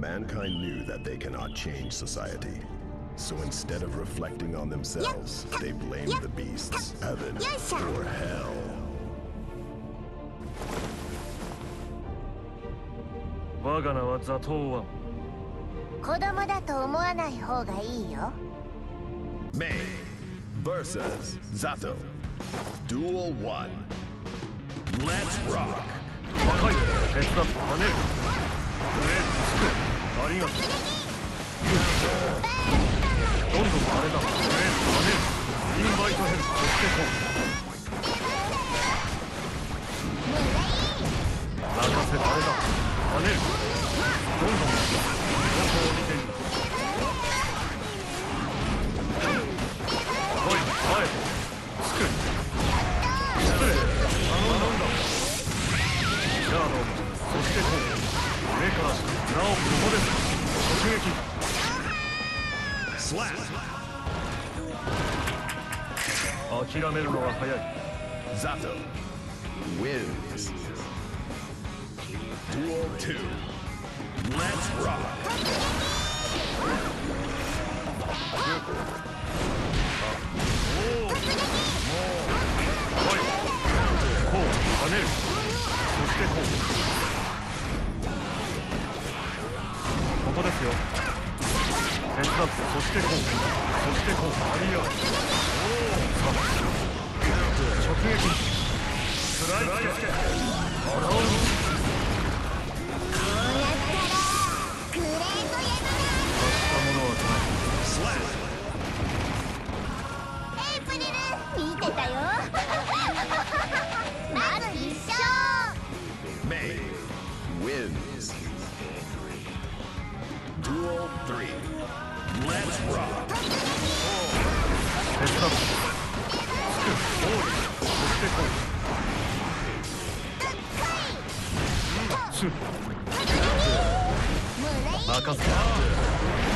Mankind knew that they cannot change society. So instead of reflecting on themselves, they blamed the beasts, heaven, or hell. 我が名はザトウ1。 子供だと思わない方がいいよ。 May versus Zato. Duel 1. Let's rock. 若い手伝って跳ねる。ありがとう。今度もあれだ。跳ねる。インバイトヘルプそしてこう。任せあれだ。跳ねる。どんどんどこを見ている。おい、前つく。失礼。頼んだ。じゃあどうも。そしてこう。上からなおここです。突撃。スラッ。諦めるのは早い。 Zato wins. Duel 2. Let's rock. 跳ねる。そしてこう。ここですよ。手伝って、そしてこう。そしてこう。ありよ。直撃。スライドつけ。こうやったらグレートやしたものはエイプリル見てたよ。まず一勝。 May wins. Duel 3. Let's rock. 手伝って。そしてこう。任せた。